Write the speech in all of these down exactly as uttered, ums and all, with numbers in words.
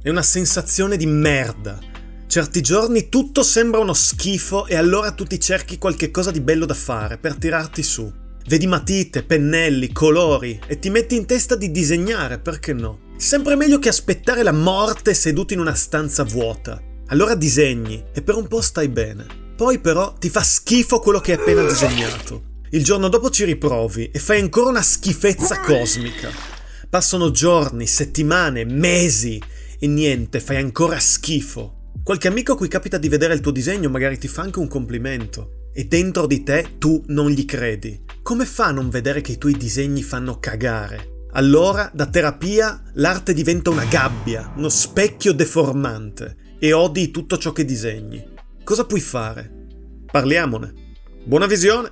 È una sensazione di merda. Certi giorni tutto sembra uno schifo e allora tu ti cerchi qualche cosa di bello da fare per tirarti su. Vedi matite, pennelli, colori e ti metti in testa di disegnare, perché no? Sempre meglio che aspettare la morte seduto in una stanza vuota. Allora disegni e per un po' stai bene. Poi però ti fa schifo quello che hai appena disegnato. Il giorno dopo ci riprovi e fai ancora una schifezza cosmica. Passano giorni, settimane, mesi e niente, fai ancora schifo. Qualche amico a cui capita di vedere il tuo disegno magari ti fa anche un complimento e dentro di te tu non gli credi. Come fa a non vedere che i tuoi disegni fanno cagare? Allora, da terapia, l'arte diventa una gabbia, uno specchio deformante e odi tutto ciò che disegni. Cosa puoi fare? Parliamone. Buona visione!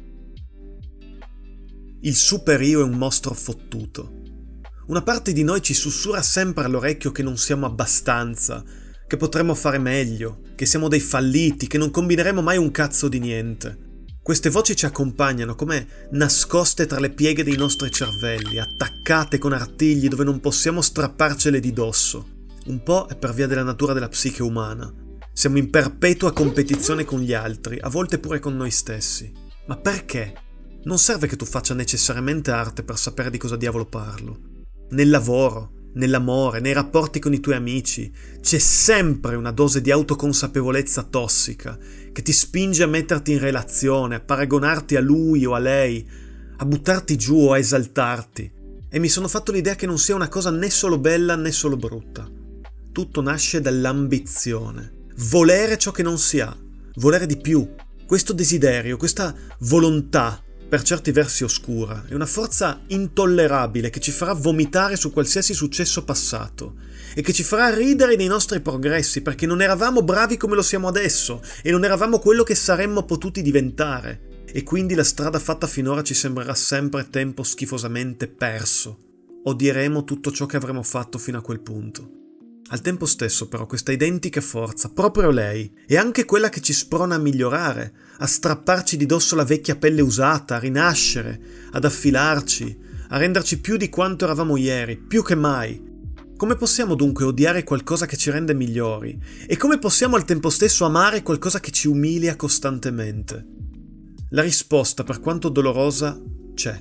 Il superio è un mostro fottuto. Una parte di noi ci sussurra sempre all'orecchio che non siamo abbastanza, che potremmo fare meglio, che siamo dei falliti, che non combineremo mai un cazzo di niente. Queste voci ci accompagnano come nascoste tra le pieghe dei nostri cervelli, attaccate con artigli dove non possiamo strapparcele di dosso. Un po' è per via della natura della psiche umana. Siamo in perpetua competizione con gli altri, a volte pure con noi stessi. Ma perché? Non serve che tu faccia necessariamente arte per sapere di cosa diavolo parlo. Nel lavoro, nell'amore, nei rapporti con i tuoi amici, c'è sempre una dose di autoconsapevolezza tossica che ti spinge a metterti in relazione, a paragonarti a lui o a lei, a buttarti giù o a esaltarti. E mi sono fatto l'idea che non sia una cosa né solo bella né solo brutta. Tutto nasce dall'ambizione. Volere ciò che non si ha, volere di più. Questo desiderio, questa volontà, per certi versi oscura, è una forza intollerabile che ci farà vomitare su qualsiasi successo passato e che ci farà ridere dei nostri progressi perché non eravamo bravi come lo siamo adesso e non eravamo quello che saremmo potuti diventare e quindi la strada fatta finora ci sembrerà sempre tempo schifosamente perso. Odieremo tutto ciò che avremo fatto fino a quel punto. Al tempo stesso però questa identica forza, proprio lei, è anche quella che ci sprona a migliorare, a strapparci di dosso la vecchia pelle usata, a rinascere, ad affilarci, a renderci più di quanto eravamo ieri, più che mai. Come possiamo dunque odiare qualcosa che ci rende migliori? E come possiamo al tempo stesso amare qualcosa che ci umilia costantemente? La risposta, per quanto dolorosa, c'è.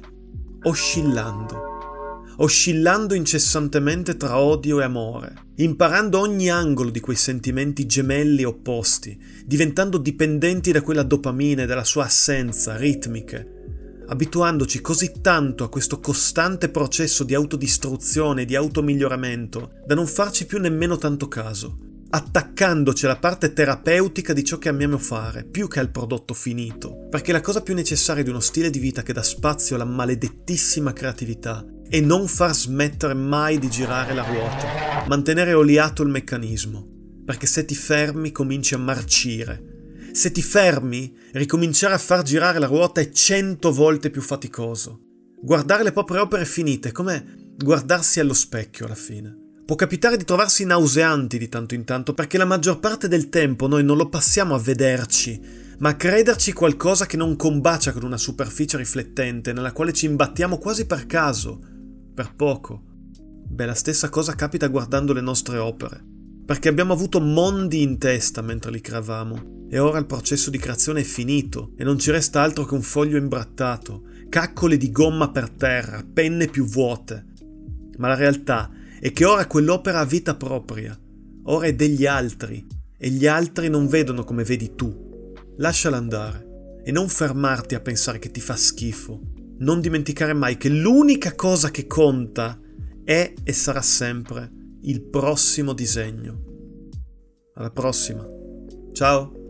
Oscillando. Oscillando incessantemente tra odio e amore, imparando ogni angolo di quei sentimenti gemelli e opposti, diventando dipendenti da quella dopamina e dalla sua assenza, ritmiche, abituandoci così tanto a questo costante processo di autodistruzione e di automiglioramento da non farci più nemmeno tanto caso, attaccandoci alla parte terapeutica di ciò che amiamo fare, più che al prodotto finito, perché la cosa più necessaria di uno stile di vita che dà spazio alla maledettissima creatività e non far smettere mai di girare la ruota, mantenere oliato il meccanismo, perché se ti fermi cominci a marcire. Se ti fermi, ricominciare a far girare la ruota è cento volte più faticoso. Guardare le proprie opere finite è come guardarsi allo specchio alla fine. Può capitare di trovarsi nauseanti di tanto in tanto perché la maggior parte del tempo noi non lo passiamo a vederci, ma a crederci qualcosa che non combacia con una superficie riflettente nella quale ci imbattiamo quasi per caso, per poco. Beh, la stessa cosa capita guardando le nostre opere, perché abbiamo avuto mondi in testa mentre li creavamo e ora il processo di creazione è finito e non ci resta altro che un foglio imbrattato, caccole di gomma per terra, penne più vuote. Ma la realtà è che ora quell'opera ha vita propria, ora è degli altri e gli altri non vedono come vedi tu. Lasciala andare e non fermarti a pensare che ti fa schifo. Non dimenticare mai che l'unica cosa che conta è e sarà sempre il prossimo disegno. Alla prossima. Ciao!